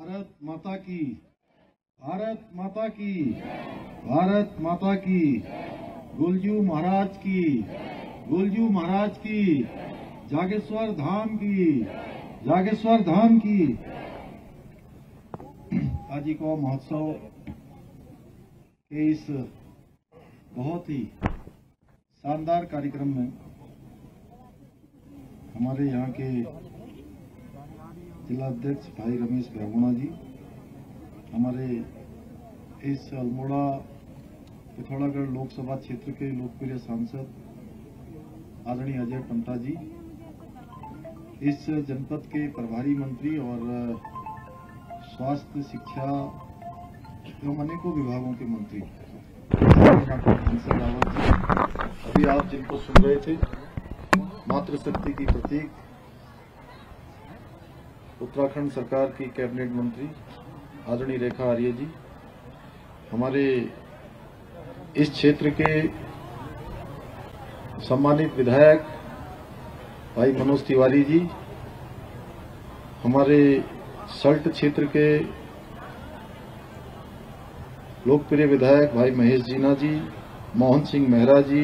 भारत माता की, भारत माता की, भारत माता की, गुलजू महाराज की, गुलजू महाराज की, जागेश्वर धाम की, जागेश्वर धाम की। आज को महोत्सव के इस बहुत ही शानदार कार्यक्रम में हमारे यहाँ के जिला अध्यक्ष भाई रमेश भैगुणा जी, हमारे इस अल्मोड़ा पिथौरागढ़ लोकसभा क्षेत्र के लोकप्रिय सांसद आदरणीय अजय टमटा जी, इस जनपद के प्रभारी मंत्री और स्वास्थ्य, शिक्षा एवं अनेकों विभागों के मंत्री रावत जी, अभी आप जिनको सुन रहे थे, मातृशक्ति की प्रतीक उत्तराखंड सरकार की कैबिनेट मंत्री आदरणीय रेखा आर्य जी, हमारे इस क्षेत्र के सम्मानित विधायक भाई मनोज तिवारी जी, हमारे सल्ट क्षेत्र के लोकप्रिय विधायक भाई महेश जीना जी, मोहन सिंह मेहरा जी,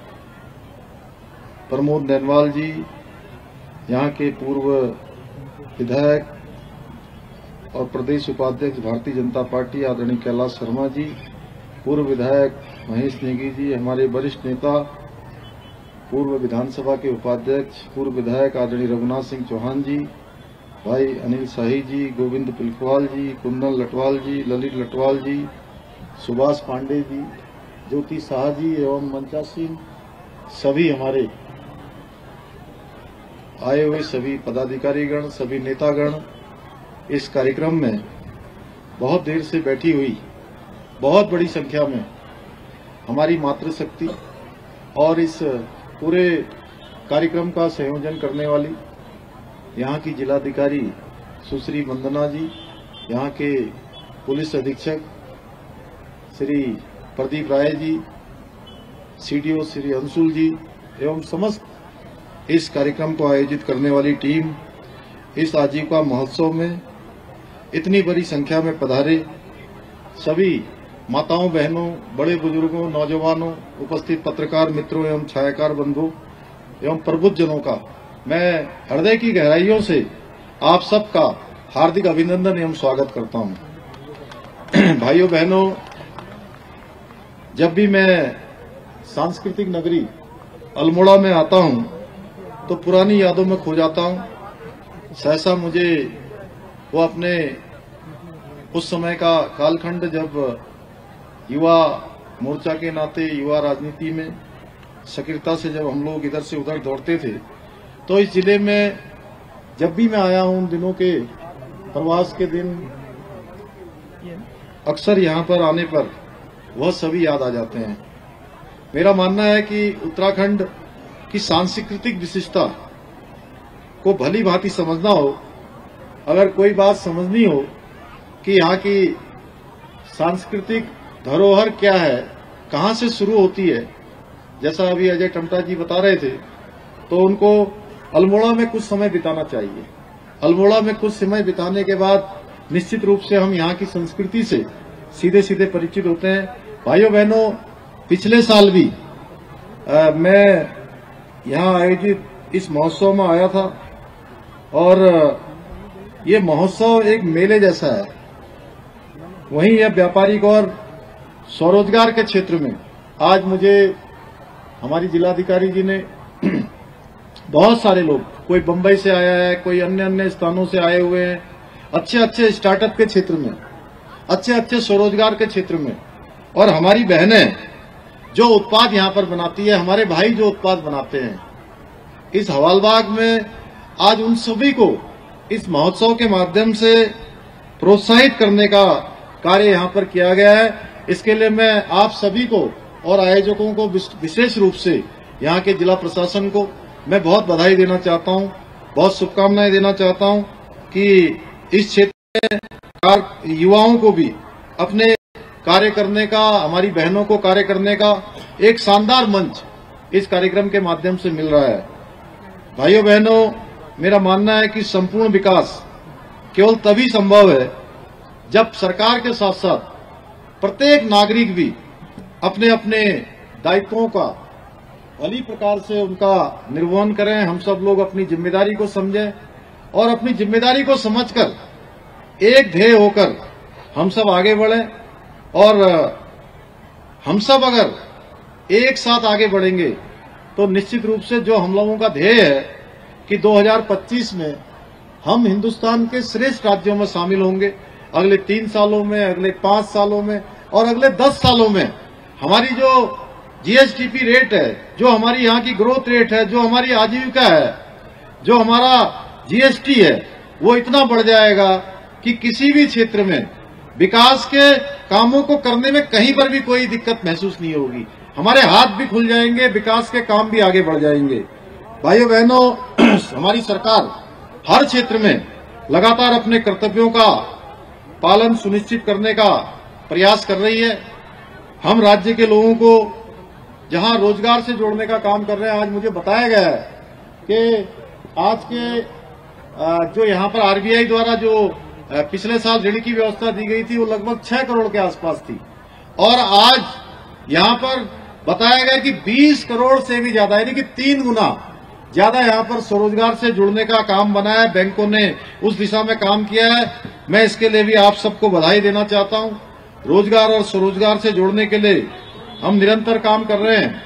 प्रमोद नैनवाल जी, यहाँ के पूर्व विधायक और प्रदेश उपाध्यक्ष भारतीय जनता पार्टी आदरणीय कैलाश शर्मा जी, पूर्व विधायक महेश नेगी जी, हमारे वरिष्ठ नेता पूर्व विधानसभा के उपाध्यक्ष पूर्व विधायक आदरणीय रघुनाथ सिंह चौहान जी, भाई अनिल शाही जी, गोविंद पिलखवाल जी, कुंदन लटवाल जी, ललित लटवाल जी, सुभाष पांडे जी, ज्योति शाह जी एवं मंचासीन सभी हमारे आए हुए सभी पदाधिकारीगण, सभी नेतागण इस कार्यक्रम में बहुत देर से बैठी हुई बहुत बड़ी संख्या में हमारी मातृशक्ति और इस पूरे कार्यक्रम का संयोजन करने वाली यहाँ की जिलाधिकारी सुश्री वंदना जी, यहाँ के पुलिस अधीक्षक श्री प्रदीप राय जी, सीडीओ श्री अंशुल जी एवं समस्त इस कार्यक्रम को आयोजित करने वाली टीम, इस आजीविका महोत्सव में इतनी बड़ी संख्या में पधारे सभी माताओं, बहनों, बड़े बुजुर्गों, नौजवानों, उपस्थित पत्रकार मित्रों एवं छायाकार बंधुओं एवं प्रबुद्धजनों का मैं हृदय की गहराइयों से आप सबका हार्दिक अभिनंदन एवं स्वागत करता हूं। भाइयों बहनों, जब भी मैं सांस्कृतिक नगरी अल्मोड़ा में आता हूं तो पुरानी यादों में खो जाता हूं। सहसा मुझे वो अपने उस समय का कालखंड जब युवा मोर्चा के नाते युवा राजनीति में सक्रियता से जब हम लोग इधर से उधर दौड़ते थे, तो इस जिले में जब भी मैं आया हूं उन दिनों के प्रवास के दिन अक्सर यहां पर आने पर वह सभी याद आ जाते हैं। मेरा मानना है कि उत्तराखंड की सांस्कृतिक विशिष्टता को भली भांति समझना हो, अगर कोई बात समझनी हो कि यहाँ की सांस्कृतिक धरोहर क्या है, कहाँ से शुरू होती है, जैसा अभी अजय टमटा जी बता रहे थे, तो उनको अल्मोड़ा में कुछ समय बिताना चाहिए। अल्मोड़ा में कुछ समय बिताने के बाद निश्चित रूप से हम यहाँ की संस्कृति से सीधे सीधे परिचित होते हैं। भाइयों बहनों, पिछले साल भी मैं यहाँ आयोजित इस महोत्सव में आया था और ये महोत्सव एक मेले जैसा है। वहीं यह व्यापारिक और स्वरोजगार के क्षेत्र में आज मुझे हमारी जिलाधिकारी जी ने बहुत सारे लोग, कोई बंबई से आया है, कोई अन्य अन्य स्थानों से आए हुए हैं, अच्छे अच्छे स्टार्टअप के क्षेत्र में, अच्छे अच्छे स्वरोजगार के क्षेत्र में, और हमारी बहनें जो उत्पाद यहाँ पर बनाती है, हमारे भाई जो उत्पाद बनाते हैं, इस हवालबाग में आज उन सभी को इस महोत्सव के माध्यम से प्रोत्साहित करने का कार्य यहाँ पर किया गया है। इसके लिए मैं आप सभी को और आयोजकों को विशेष रूप से यहाँ के जिला प्रशासन को मैं बहुत बधाई देना चाहता हूँ, बहुत शुभकामनाएं देना चाहता हूँ कि इस क्षेत्र में युवाओं को भी अपने कार्य करने का, हमारी बहनों को कार्य करने का एक शानदार मंच इस कार्यक्रम के माध्यम से मिल रहा है। भाइयों बहनों, मेरा मानना है कि संपूर्ण विकास केवल तभी संभव है जब सरकार के साथ साथ प्रत्येक नागरिक भी अपने अपने दायित्वों का भली प्रकार से उनका निर्वहन करें, हम सब लोग अपनी जिम्मेदारी को समझें और अपनी जिम्मेदारी को समझकर एक ध्येय होकर हम सब आगे बढ़ें। और हम सब अगर एक साथ आगे बढ़ेंगे तो निश्चित रूप से जो हम लोगों का ध्येय है कि 2025 में हम हिंदुस्तान के श्रेष्ठ राज्यों में शामिल होंगे, अगले 3 सालों में, अगले 5 सालों में और अगले 10 सालों में हमारी जो जीएसडीपी रेट है, जो हमारी यहाँ की ग्रोथ रेट है, जो हमारी आजीविका है, जो हमारा जीएसटी है, वो इतना बढ़ जाएगा कि किसी भी क्षेत्र में विकास के कामों को करने में कहीं पर भी कोई दिक्कत महसूस नहीं होगी। हमारे हाथ भी खुल जाएंगे, विकास के काम भी आगे बढ़ जाएंगे। भाइयों बहनों, हमारी सरकार हर क्षेत्र में लगातार अपने कर्तव्यों का पालन सुनिश्चित करने का प्रयास कर रही है। हम राज्य के लोगों को जहां रोजगार से जोड़ने का काम कर रहे हैं, आज मुझे बताया गया है कि आज के जो यहां पर आरबीआई द्वारा जो पिछले साल ऋण की व्यवस्था दी गई थी वो लगभग 6 करोड़ के आसपास थी और आज यहां पर बताया गया कि 20 करोड़ से भी ज्यादा, यानी कि 3 गुना ज्यादा यहां पर स्वरोजगार से जुड़ने का काम बना है। बैंकों ने उस दिशा में काम किया है। मैं इसके लिए भी आप सबको बधाई देना चाहता हूं। रोजगार और स्वरोजगार से जोड़ने के लिए हम निरंतर काम कर रहे हैं।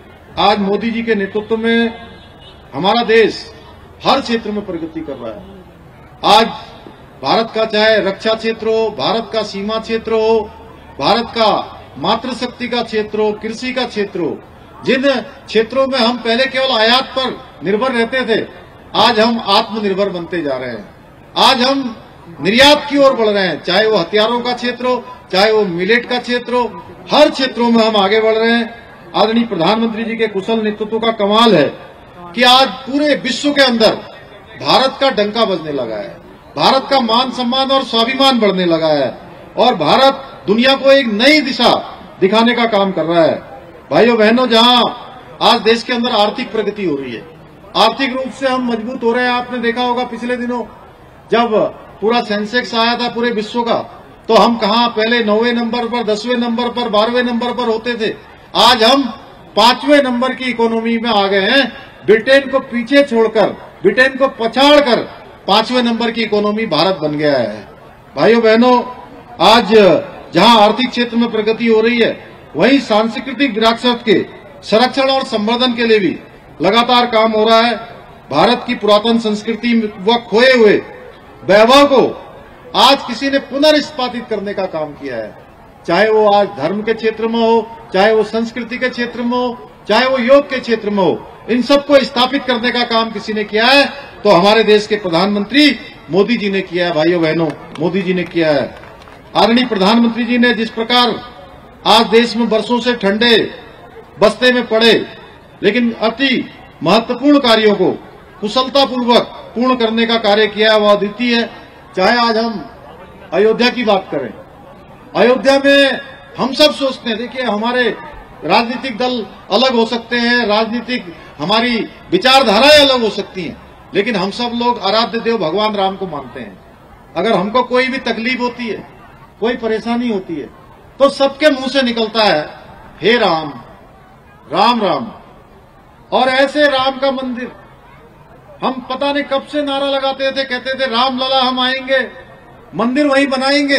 आज मोदी जी के नेतृत्व में हमारा देश हर क्षेत्र में प्रगति कर रहा है। आज भारत का चाहे रक्षा क्षेत्र हो, भारत का सीमा क्षेत्र हो, भारत का मातृशक्ति का क्षेत्र हो, कृषि का क्षेत्र हो, जिन क्षेत्रों में हम पहले केवल आयात पर निर्भर रहते थे, आज हम आत्मनिर्भर बनते जा रहे हैं। आज हम निर्यात की ओर बढ़ रहे हैं, चाहे वो हथियारों का क्षेत्र हो, चाहे वो मिलेट का क्षेत्र हो, हर क्षेत्रों में हम आगे बढ़ रहे हैं। आदरणीय प्रधानमंत्री जी के कुशल नेतृत्व का कमाल है कि आज पूरे विश्व के अंदर भारत का डंका बजने लगा है, भारत का मान सम्मान और स्वाभिमान बढ़ने लगा है और भारत दुनिया को एक नई दिशा दिखाने का काम कर रहा है। भाइयों बहनों, जहां आज देश के अंदर आर्थिक प्रगति हो रही है, आर्थिक रूप से हम मजबूत हो रहे हैं। आपने देखा होगा पिछले दिनों जब पूरा सेंसेक्स आया था पूरे विश्व का, तो हम कहां पहले 9वें नंबर पर, 10वें नंबर पर, 12वें नंबर पर होते थे। आज हम 5वें नंबर की इकोनॉमी में आ गए हैं। ब्रिटेन को पीछे छोड़कर, ब्रिटेन को पछाड़कर 5वें नंबर की इकोनॉमी भारत बन गया है। भाइयों बहनों, आज जहां आर्थिक क्षेत्र में प्रगति हो रही है, वहीं सांस्कृतिक विरासत के संरक्षण और संवर्धन के लिए भी लगातार काम हो रहा है। भारत की पुरातन संस्कृति व खोए हुए वैभव को आज किसी ने पुनर्स्थापित करने का काम किया है, चाहे वो आज धर्म के क्षेत्र में हो, चाहे वो संस्कृति के क्षेत्र में हो, चाहे वो योग के क्षेत्र में हो, इन सबको स्थापित करने का काम किसी ने किया है तो हमारे देश के प्रधानमंत्री मोदी जी ने किया है। भाइयों बहनों, मोदी जी ने किया है। आदरणीय प्रधानमंत्री जी ने जिस प्रकार आज देश में वर्षों से ठंडे बस्ते में पड़े लेकिन अति महत्वपूर्ण कार्यों को कुशलतापूर्वक पूर्ण करने का कार्य किया है, वह अद्वितीय है। चाहे आज हम अयोध्या की बात करें, अयोध्या में हम सब सोचते हैं, देखिए हमारे राजनीतिक दल अलग हो सकते हैं, राजनीतिक हमारी विचारधाराएं अलग हो सकती हैं, लेकिन हम सब लोग आराध्य देव भगवान राम को मानते हैं। अगर हमको कोई भी तकलीफ होती है, कोई परेशानी होती है, तो सबके मुंह से निकलता है हे राम, राम राम। और ऐसे राम का मंदिर हम पता नहीं कब से नारा लगाते थे, कहते थे राम लला हम आएंगे, मंदिर वहीं बनाएंगे।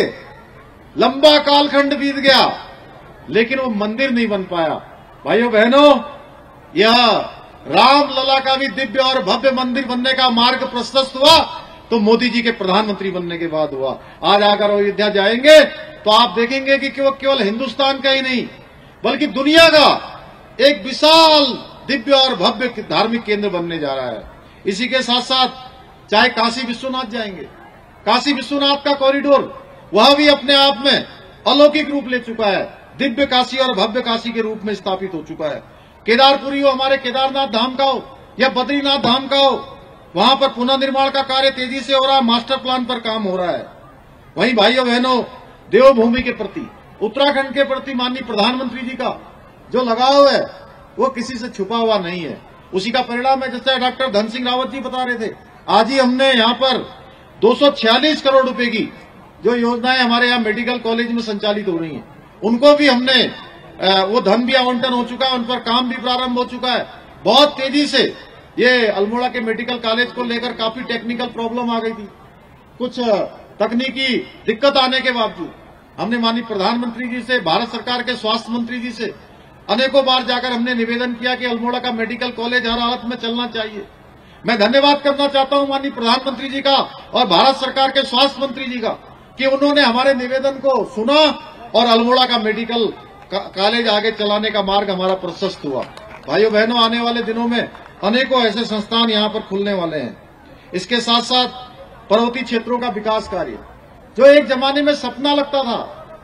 लंबा कालखंड बीत गया लेकिन वो मंदिर नहीं बन पाया। भाइयों बहनों, यह राम लला का भी दिव्य और भव्य मंदिर बनने का मार्ग प्रशस्त हुआ तो मोदी जी के प्रधानमंत्री बनने के बाद हुआ। आज अगर अयोध्या जाएंगे तो आप देखेंगे कि वो केवल हिंदुस्तान का ही नहीं बल्कि दुनिया का एक विशाल दिव्य और भव्य धार्मिक केंद्र बनने जा रहा है। इसी के साथ साथ चाहे काशी विश्वनाथ जाएंगे, काशी विश्वनाथ का कॉरिडोर वह भी अपने आप में अलौकिक रूप ले चुका है, दिव्य काशी और भव्य काशी के रूप में स्थापित हो चुका है। केदारपुरी हो, हमारे केदारनाथ धाम का हो या बद्रीनाथ धाम का हो, वहां पर पुनः निर्माण का कार्य तेजी से हो रहा है, मास्टर प्लान पर काम हो रहा है। वहीं भाइयों बहनों, देवभूमि के प्रति, उत्तराखंड के प्रति माननीय प्रधानमंत्री जी का जो लगाव है वो किसी से छुपा हुआ नहीं है। उसी का परिणाम है, जैसे डॉक्टर धन सिंह रावत जी बता रहे थे, आज ही हमने यहाँ पर 246 करोड़ रुपए की जो योजनाएं हमारे यहाँ मेडिकल कॉलेज में संचालित हो रही हैं, उनको भी हमने वो धन भी आवंटन हो चुका है, उन पर काम भी प्रारंभ हो चुका है। बहुत तेजी से ये अल्मोड़ा के मेडिकल कॉलेज को लेकर काफी टेक्निकल प्रॉब्लम आ गई थी। कुछ तकनीकी दिक्कत आने के बावजूद हमने माननीय प्रधानमंत्री जी से, भारत सरकार के स्वास्थ्य मंत्री जी से अनेकों बार जाकर हमने निवेदन किया कि अल्मोड़ा का मेडिकल कॉलेज हर हालत में चलना चाहिए। मैं धन्यवाद करना चाहता हूं माननीय प्रधानमंत्री जी का और भारत सरकार के स्वास्थ्य मंत्री जी का कि उन्होंने हमारे निवेदन को सुना और अल्मोड़ा का मेडिकल कॉलेज आगे चलाने का मार्ग हमारा प्रशस्त हुआ। भाइयों बहनों, आने वाले दिनों में अनेकों ऐसे संस्थान यहां पर खुलने वाले हैं। इसके साथ साथ पर्वतीय क्षेत्रों का विकास कार्य जो एक जमाने में सपना लगता था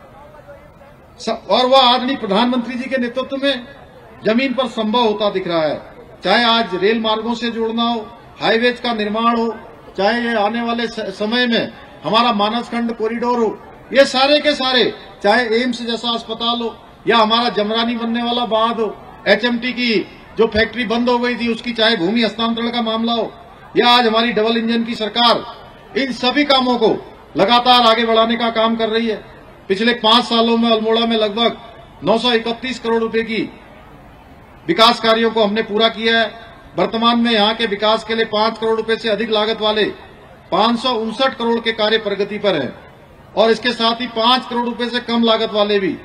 और वह आदरणीय प्रधानमंत्री जी के नेतृत्व में जमीन पर संभव होता दिख रहा है। चाहे आज रेल मार्गों से जोड़ना हो, हाईवेज का निर्माण हो, चाहे ये आने वाले समय में हमारा मानसखंड कॉरिडोर हो, ये सारे के सारे, चाहे एम्स जैसा अस्पताल हो या हमारा जमरानी बनने वाला बांध हो, एचएमटी की जो फैक्ट्री बंद हो गई थी उसकी चाहे भूमि हस्तांतरण का मामला हो, या आज हमारी डबल इंजन की सरकार, इन सभी कामों को लगातार आगे बढ़ाने का काम कर रही है। पिछले 5 सालों में अल्मोड़ा में लगभग 931 करोड़ रुपए की विकास कार्यों को हमने पूरा किया है। वर्तमान में यहां के विकास के लिए 5 करोड़ रुपए से अधिक लागत वाले 559 करोड़ के कार्य प्रगति पर हैं और इसके साथ ही 5 करोड़ रुपए से कम लागत वाले भी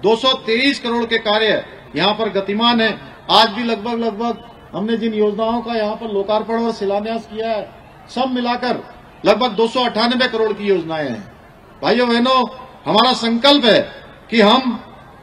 223 करोड़ के कार्य यहां पर गतिमान है। आज भी लगभग हमने जिन योजनाओं का यहां पर लोकार्पण और शिलान्यास किया है, सब मिलाकर लगभग 298 करोड़ की योजनाएं हैं। भाइयों बहनों, हमारा संकल्प है कि हम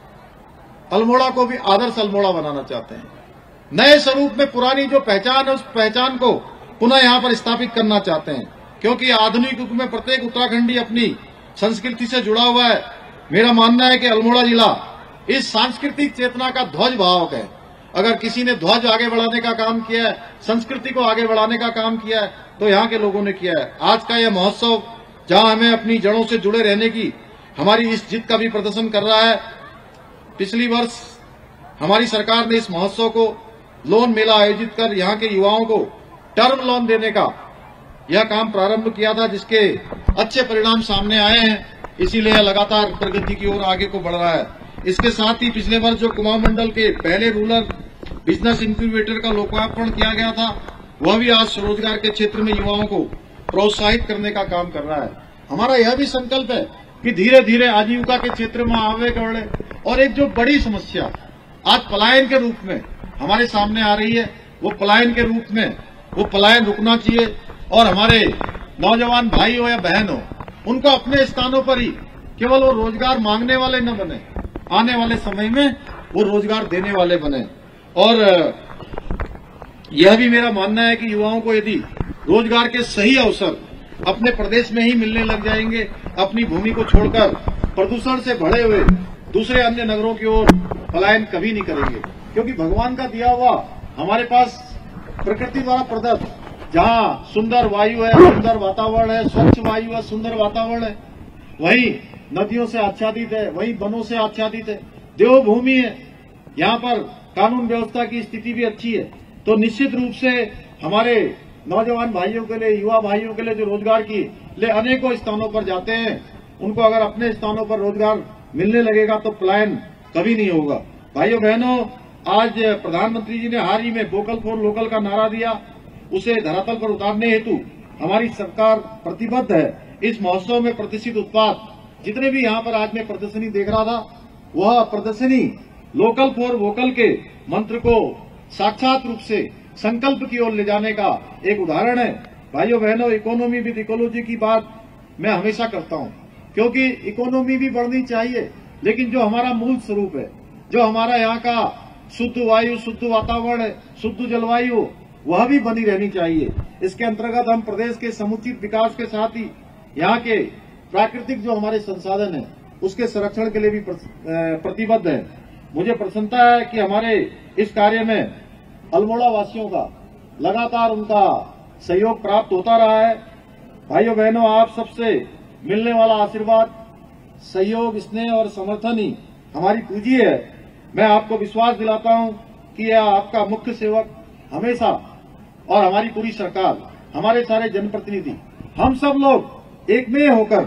अल्मोड़ा को भी आदर्श अल्मोड़ा बनाना चाहते हैं। नए स्वरूप में पुरानी जो पहचान है उस पहचान को पुनः यहां पर स्थापित करना चाहते हैं, क्योंकि आधुनिक युग में प्रत्येक उत्तराखंडी अपनी संस्कृति से जुड़ा हुआ है। मेरा मानना है कि अल्मोड़ा जिला इस सांस्कृतिक चेतना का ध्वज वाहक है। अगर किसी ने ध्वज आगे बढ़ाने का काम किया है, संस्कृति को आगे बढ़ाने का काम किया है, तो यहाँ के लोगों ने किया है। आज का यह महोत्सव जहां हमें अपनी जड़ों से जुड़े रहने की हमारी इस जिद का भी प्रदर्शन कर रहा है। पिछली वर्ष हमारी सरकार ने इस महोत्सव को लोन मेला आयोजित कर यहाँ के युवाओं को टर्म लोन देने का यह काम प्रारंभ किया था, जिसके अच्छे परिणाम सामने आए हैं। इसीलिए लगातार प्रगति की ओर आगे को बढ़ रहा है। इसके साथ ही पिछले वर्ष जो कुमाऊं मंडल के पहले रूरल बिजनेस इंक्यूबेटर का लोकार्पण किया गया था, वह भी आज स्वरोजगार के क्षेत्र में युवाओं को प्रोत्साहित करने का काम कर रहा है। हमारा यह भी संकल्प है कि धीरे धीरे आजीविका के क्षेत्र में आगे बढ़े। और एक जो बड़ी समस्या आज पलायन के रूप में हमारे सामने आ रही है, वो पलायन के रूप में वो पलायन रुकना चाहिए और हमारे नौजवान भाई हो या बहन हो, उनको अपने स्थानों पर ही केवल वो रोजगार मांगने वाले न बने, आने वाले समय में वो रोजगार देने वाले बने। और यह भी मेरा मानना है कि युवाओं को यदि रोजगार के सही अवसर अपने प्रदेश में ही मिलने लग जाएंगे, अपनी भूमि को छोड़कर प्रदूषण से भरे हुए दूसरे अन्य नगरों की ओर पलायन कभी नहीं करेंगे। क्योंकि भगवान का दिया हुआ हमारे पास प्रकृति द्वारा प्रदत्त जहां सुंदर वायु है, सुंदर वातावरण है, स्वच्छ वायु है, सुंदर वातावरण है, वहीं नदियों से आच्छादित है, वहीं वनों से आच्छादित है, देवभूमि है, यहाँ पर कानून व्यवस्था की स्थिति भी अच्छी है। तो निश्चित रूप से हमारे नौजवान भाइयों के लिए, युवा भाइयों के लिए जो रोजगार की ले अनेकों स्थानों पर जाते हैं, उनको अगर अपने स्थानों पर रोजगार मिलने लगेगा तो पलायन कभी नहीं होगा। भाइयों बहनों, आज प्रधानमंत्री जी ने हाल ही में वोकल फॉर लोकल का नारा दिया, उसे धरातल पर उतारने हेतु हमारी सरकार प्रतिबद्ध है। इस महोत्सव में प्रतिष्ठित उत्पाद जितने भी यहाँ पर आज मैं प्रदर्शनी देख रहा था, वह प्रदर्शनी लोकल फॉर वोकल के मंत्र को साक्षात रूप से संकल्प की ओर ले जाने का एक उदाहरण है। भाइयों बहनों, इकोनॉमी विद इकोलॉजी की बात मैं हमेशा करता हूं, क्योंकि इकोनॉमी भी बढ़नी चाहिए, लेकिन जो हमारा मूल स्वरूप है, जो हमारा यहाँ का शुद्ध वायु, शुद्ध वातावरण है, शुद्ध जलवायु, वह भी बनी रहनी चाहिए। इसके अंतर्गत हम प्रदेश के समुचित विकास के साथ ही यहाँ के प्राकृतिक जो हमारे संसाधन है उसके संरक्षण के लिए भी प्रतिबद्ध है। मुझे प्रसन्नता है कि हमारे इस कार्य में अल्मोड़ा वासियों का लगातार उनका सहयोग प्राप्त होता रहा है। भाइयों बहनों, आप सबसे मिलने वाला आशीर्वाद, सहयोग, स्नेह और समर्थन ही हमारी पूंजी है। मैं आपको विश्वास दिलाता हूं कि यह आपका मुख्य सेवक हमेशा और हमारी पूरी सरकार, हमारे सारे जनप्रतिनिधि, हम सब लोग एक में होकर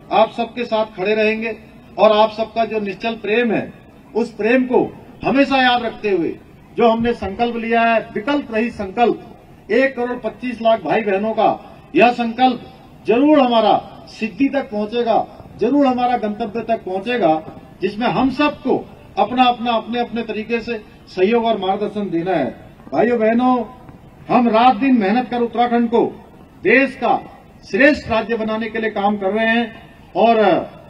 आप सबके साथ खड़े रहेंगे और आप सबका जो निश्चल प्रेम है उस प्रेम को हमेशा याद रखते हुए जो हमने संकल्प लिया है, विकल्प रहित संकल्प, 1,25,00,000 भाई बहनों का यह संकल्प जरूर हमारा सिद्धि तक पहुंचेगा, जरूर हमारा गंतव्य तक पहुंचेगा, जिसमें हम सबको अपना अपना अपने अपने तरीके से सहयोग और मार्गदर्शन देना है। भाइयों बहनों, हम रात दिन मेहनत कर उत्तराखंड को देश का श्रेष्ठ राज्य बनाने के लिए काम कर रहे हैं और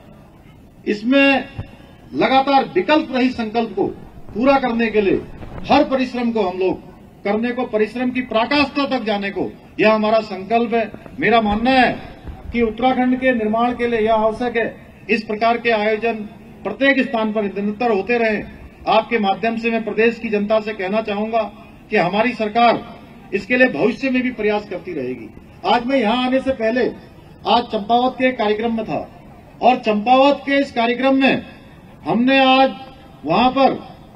इसमें लगातार विकल्प रहित संकल्प को पूरा करने के लिए हर परिश्रम को हम लोग करने को, परिश्रम की पराकाष्ठा तक जाने को, यह हमारा संकल्प है। मेरा मानना है कि उत्तराखंड के निर्माण के लिए यह आवश्यक है इस प्रकार के आयोजन प्रत्येक स्थान पर निरंतर होते रहे। आपके माध्यम से मैं प्रदेश की जनता से कहना चाहूंगा कि हमारी सरकार इसके लिए भविष्य में भी प्रयास करती रहेगी। आज मैं यहां आने से पहले आज चंपावत के एक कार्यक्रम में था और चंपावत के इस कार्यक्रम में हमने आज वहां पर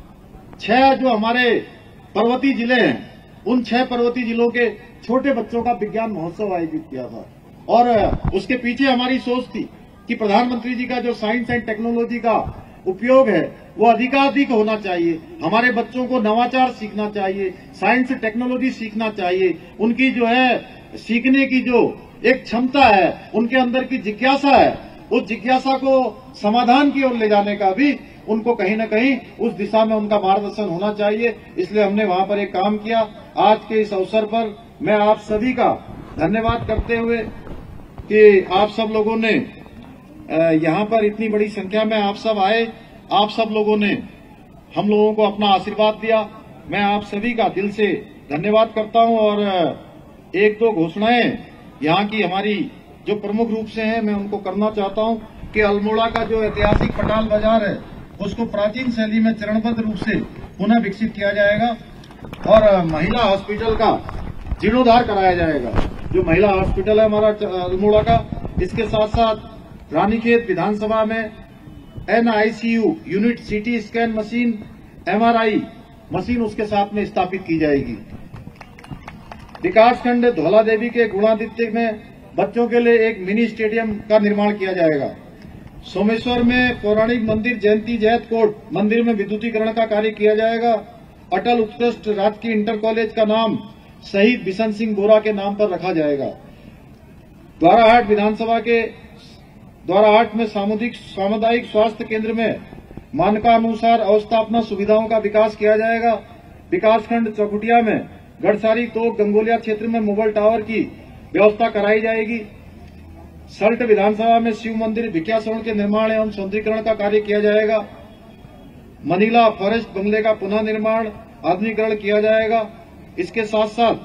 6 जो हमारे पर्वतीय जिले हैं उन 6 पर्वतीय जिलों के छोटे बच्चों का विज्ञान महोत्सव आयोजित किया था और उसके पीछे हमारी सोच थी कि प्रधानमंत्री जी का जो साइंस एंड टेक्नोलॉजी का उपयोग है वो अधिकाधिक होना चाहिए। हमारे बच्चों को नवाचार सीखना चाहिए, साइंस टेक्नोलॉजी सीखना चाहिए, उनकी जो है सीखने की जो एक क्षमता है, उनके अंदर की जिज्ञासा है, उस जिज्ञासा को समाधान की ओर ले जाने का भी उनको कहीं न कहीं उस दिशा में उनका मार्गदर्शन होना चाहिए। इसलिए हमने वहां पर एक काम किया। आज के इस अवसर पर मैं आप सभी का धन्यवाद करते हुए कि आप सब लोगों ने यहाँ पर इतनी बड़ी संख्या में आप सब आए, आप सब लोगों ने हम लोगों को अपना आशीर्वाद दिया। मैं आप सभी का दिल से धन्यवाद करता हूं और 1-2 घोषणाएं यहाँ की हमारी जो प्रमुख रूप से हैं मैं उनको करना चाहता हूं कि अल्मोड़ा का जो ऐतिहासिक पटाल बाजार है उसको प्राचीन शैली में चरणबद्ध रूप से पुनः विकसित किया जाएगा और महिला हॉस्पिटल का जीर्णोद्धार कराया जाएगा। जो महिला हॉस्पिटल है हमारा अल्मोड़ा का, इसके साथ साथ रानीखेत विधानसभा में NICU unit, CT scan machine, MRI machine उसके साथ में स्थापित की जाएगी। विकासखंड धौला देवी के गुणादित्य में बच्चों के लिए एक मिनी स्टेडियम का निर्माण किया जाएगा। सोमेश्वर में पौराणिक मंदिर जयंती जैत कोट मंदिर में विद्युतीकरण का कार्य किया जाएगा। अटल उत्कृष्ट राजकीय इंटर कॉलेज का नाम शहीद बिशन सिंह बोरा के नाम पर रखा जाएगा। द्वाराहाट विधानसभा के द्वाराहाट में सामुदायिक स्वास्थ्य केंद्र में मानकानुसार अवस्थापना सुविधाओं का विकास किया जाएगा। विकासखंड चौकुटिया में गढ़सारी तोक गंगोलिया क्षेत्र में मोबाइल टावर की व्यवस्था कराई जाएगी। सल्ट विधानसभा में शिव मंदिर भिकियासरण के निर्माण एवं सौंदर्यीकरण का कार्य किया जाएगा। मनीला फॉरेस्ट बंगले का पुनः निर्माण आधुनिकीकरण किया जाएगा। इसके साथ साथ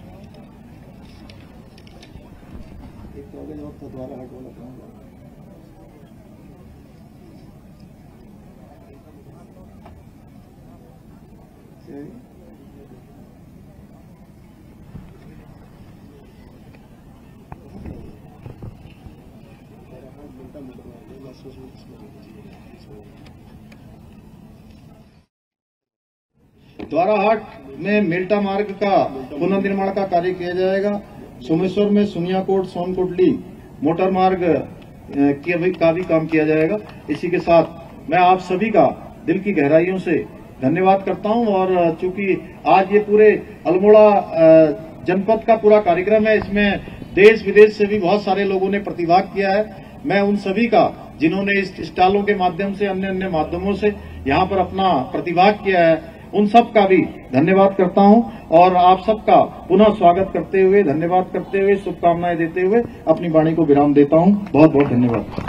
द्वाराहाट में मेल्टा मार्ग का पुनर्निर्माण का कार्य किया जाएगा। सोमेश्वर में सुनियाकोट सोनकोटली मोटर मार्ग का भी काम किया जाएगा। इसी के साथ मैं आप सभी का दिल की गहराइयों से धन्यवाद करता हूं और चूंकि आज ये पूरे अल्मोड़ा जनपद का पूरा कार्यक्रम है, इसमें देश विदेश से भी बहुत सारे लोगों ने प्रतिभाग किया है। मैं उन सभी का जिन्होंने इस स्टॉलों के माध्यम से अन्य अन्य माध्यमों से यहाँ पर अपना प्रतिभाग किया है, उन सब का भी धन्यवाद करता हूं और आप सबका पुनः स्वागत करते हुए, धन्यवाद करते हुए, शुभकामनाएं देते हुए अपनी वाणी को विराम देता हूं। बहुत बहुत धन्यवाद।